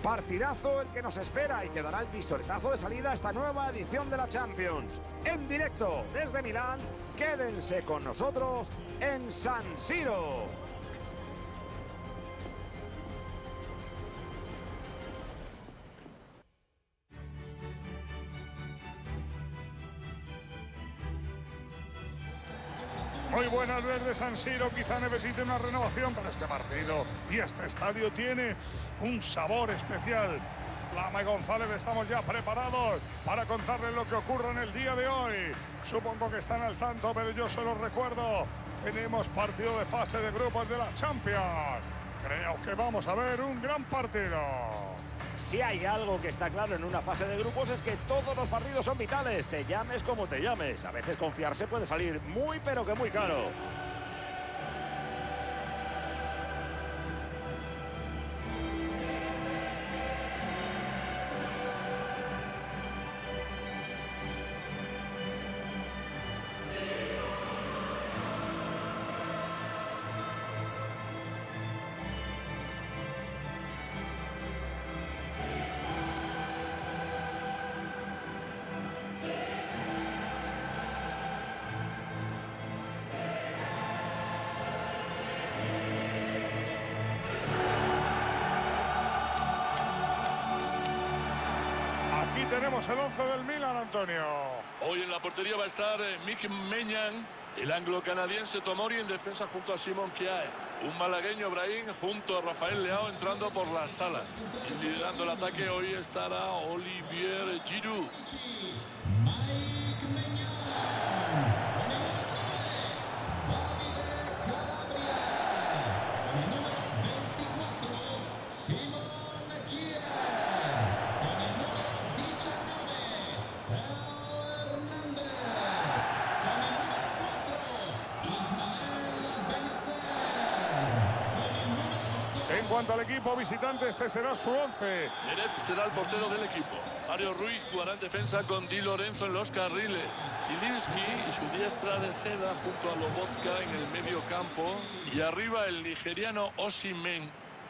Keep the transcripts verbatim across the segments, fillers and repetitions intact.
Partidazo el que nos espera y que dará el pistoletazo de salida a esta nueva edición de la Champions. En directo desde Milán, quédense con nosotros en San Siro. Muy buena al ver de San Siro, quizá necesite una renovación para este partido. Y este estadio tiene un sabor especial. Lama y González estamos ya preparados para contarles lo que ocurre en el día de hoy. Supongo que están al tanto, pero yo se los recuerdo. Tenemos partido de fase de grupos de la Champions. Creo que vamos a ver un gran partido. Si hay algo que está claro en una fase de grupos es que todos los partidos son vitales, te llames como te llames. A veces confiarse puede salir muy pero que muy caro. Tenemos el once del Milan, Antonio. Hoy en la portería va a estar eh, Mick Maignan, el anglo-canadiense Tomori en defensa junto a Simon Kjaer. Un malagueño, Brahim, junto a Rafael Leao entrando por las alas. Y liderando el ataque hoy estará Olivier Giroud. En cuanto al equipo visitante, este será su once. Meret será el portero del equipo. Mario Ruiz jugará en defensa con Di Lorenzo en los carriles. Zielinski y su diestra de seda junto a Lobotka en el medio campo. Y arriba el nigeriano Osimhen.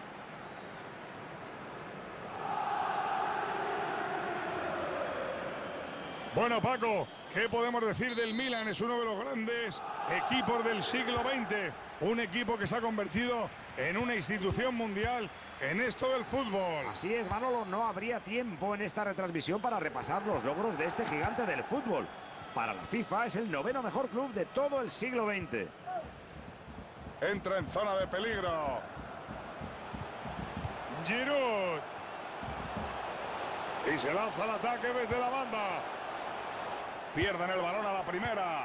Bueno, Paco, ¿qué podemos decir del Milan? Es uno de los grandes equipos del siglo veinte. Un equipo que se ha convertido en una institución mundial en esto del fútbol. Así es, Manolo, no habría tiempo en esta retransmisión para repasar los logros de este gigante del fútbol. Para la FIFA es el noveno mejor club de todo el siglo veinte. Entra en zona de peligro. Giroud. Y se lanza el ataque desde la banda. Pierden el balón a la primera.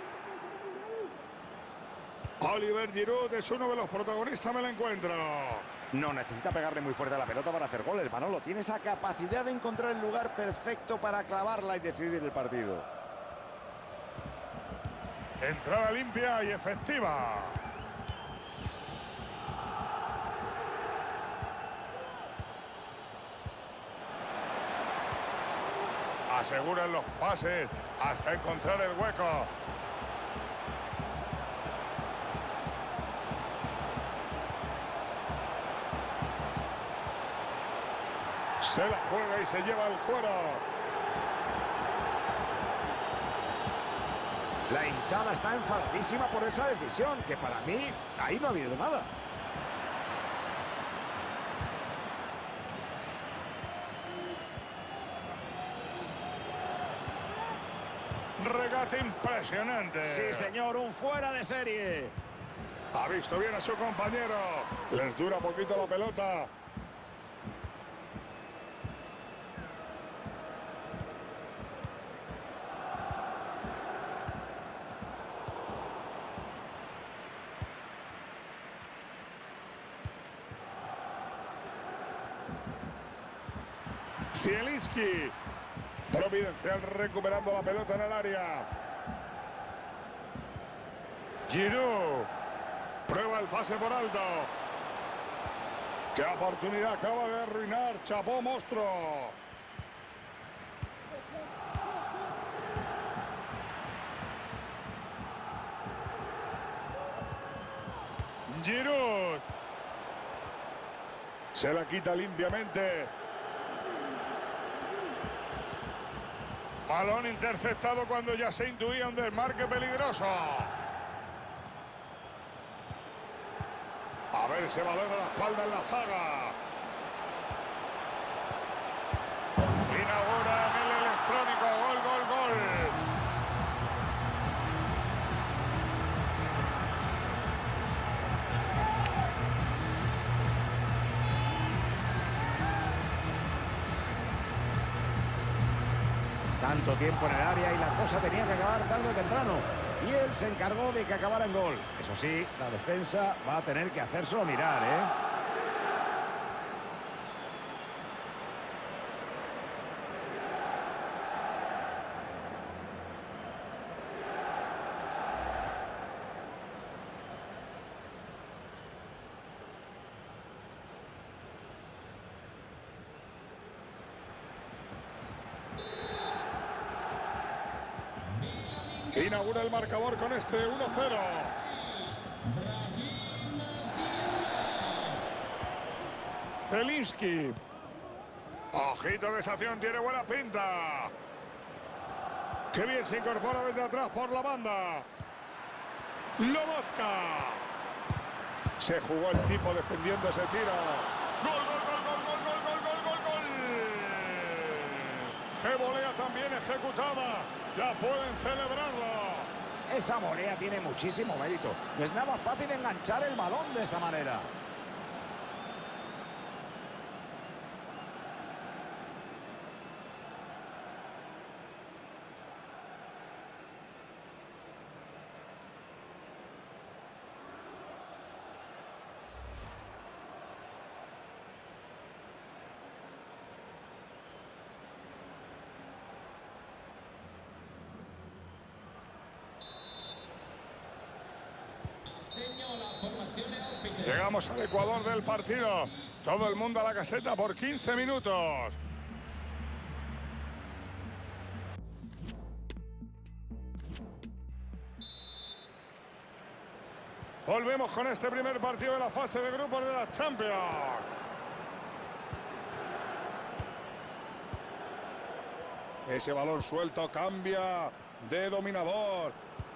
Olivier Giroud es uno de los protagonistas del encuentro. No necesita pegarle muy fuerte a la pelota para hacer goles, Manolo. Tiene esa capacidad de encontrar el lugar perfecto para clavarla y decidir el partido. Entrada limpia y efectiva. Aseguran los pases hasta encontrar el hueco. Se la juega y se lleva el cuero. La hinchada está enfadadísima por esa decisión, que para mí ahí no ha habido nada. Regate impresionante. Sí, señor, un fuera de serie. Ha visto bien a su compañero. Les dura poquito la pelota. Zielinski. Providencial recuperando la pelota en el área. Giroud. Prueba el pase por alto. ¡Qué oportunidad acaba de arruinar! ¡Chapó, monstruo! Giroud. Se la quita limpiamente. Balón interceptado cuando ya se intuía un desmarque peligroso. A ver ese balón a la espalda en la zaga. Inaugura en el electrónico. Gol, gol, gol. Tanto tiempo en el área y la cosa tenía que acabar tarde o temprano. Y él se encargó de que acabara en gol. Eso sí, la defensa va a tener que hacérselo mirar, ¿eh? Inaugura el marcador con este uno cero. Zelinski. Ojito que esa acción tiene buena pinta. Qué bien se incorpora desde atrás por la banda. Lobotka. Se jugó el tipo defendiendo ese tiro. ¡Gol, gol, gol, gol, gol, gol, gol, gol, gol, gol! ¡Qué volea tan bien ejecutada! Ya pueden celebrarlo. Esa volea tiene muchísimo mérito. No es nada fácil enganchar el balón de esa manera. Llegamos al Ecuador del partido. Todo el mundo a la caseta por quince minutos. Volvemos con este primer partido de la fase de grupos de la Champions. Ese balón suelto cambia de dominador.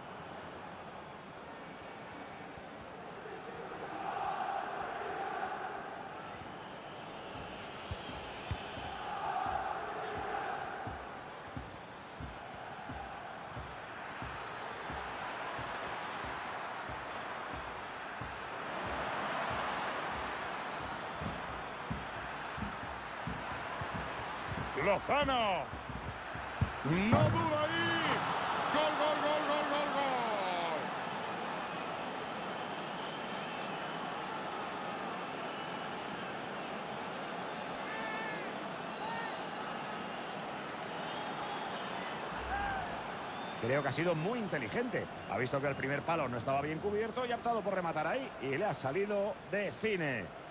Lozano. No duda ahí. Gol, gol, gol, gol, gol, gol. Creo que ha sido muy inteligente. Ha visto que el primer palo no estaba bien cubierto y ha optado por rematar ahí. Y le ha salido de cine.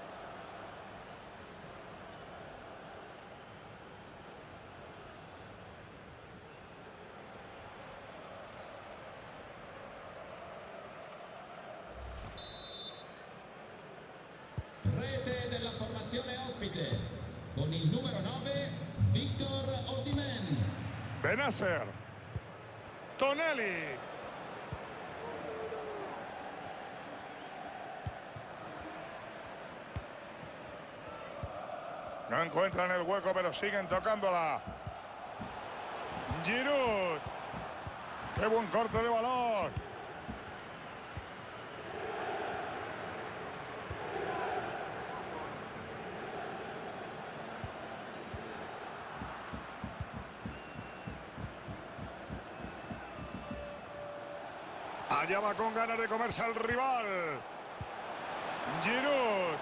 Rete della formazione ospite con il numero nove Victor Osimhen. Benacer. Tonelli. No encuentran el hueco, pero siguen tocándola. Giroud. Qué buen corte de balón. Allá va con ganas de comerse al rival. Giroud.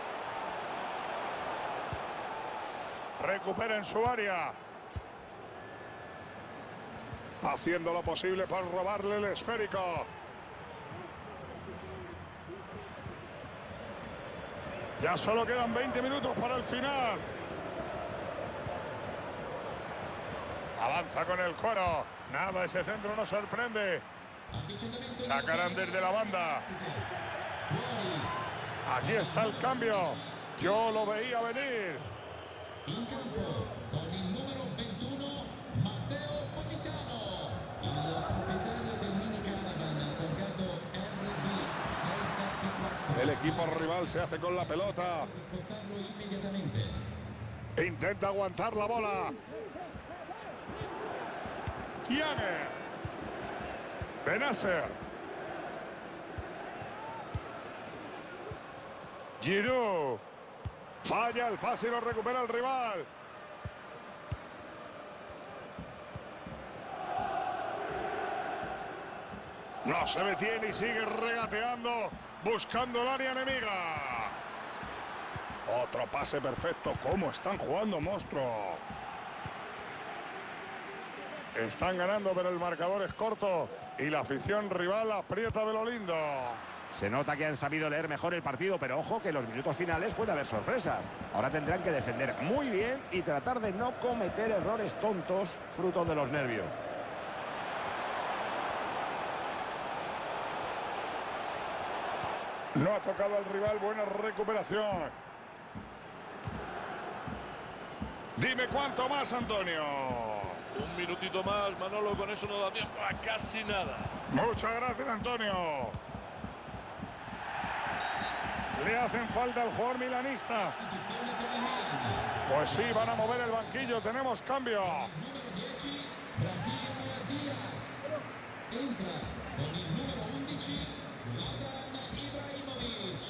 Recupera en su área. Haciendo lo posible por robarle el esférico. Ya solo quedan veinte minutos para el final. Avanza con el cuero. Nada, ese centro no sorprende. Sacarán desde la banda. Aquí está el cambio. Yo lo veía venir. In campo con il numero ventuno Matteo Politano, il proprietario del mini caravan targato R B sei sette quattro. El equipo rival se hace con la pelota. Spostarlo immediatamente. Intenta aguantar la bola. Kiager. Benasser. Giroud. Falla el pase y lo recupera el rival. No se detiene y sigue regateando, buscando el área enemiga. Otro pase perfecto. ¿Cómo están jugando, monstruo? Están ganando, pero el marcador es corto y la afición rival aprieta de lo lindo. Se nota que han sabido leer mejor el partido, pero ojo que en los minutos finales puede haber sorpresas. Ahora tendrán que defender muy bien y tratar de no cometer errores tontos fruto de los nervios. No ha tocado al rival, buena recuperación. Dime cuánto más, Antonio. Un minutito más, Manolo, con eso no da tiempo a casi nada. Muchas gracias, Antonio. Le hacen falta al jugador milanista. Pues sí, van a mover el banquillo. Tenemos cambio. Número dieci, Brahim Díaz. Entra con il numero undici, Zlatan Ibrahimovic.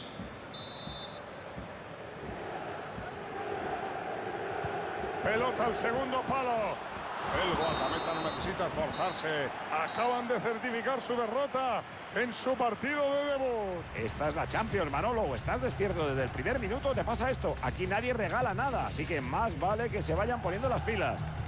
Pelota al segundo palo. El guardameta no necesita esforzarse. Acaban de certificar su derrota en su partido de debut. Esta es la Champions, Manolo. O estás despierto desde el primer minuto, te pasa esto. Aquí nadie regala nada, así que más vale que se vayan poniendo las pilas.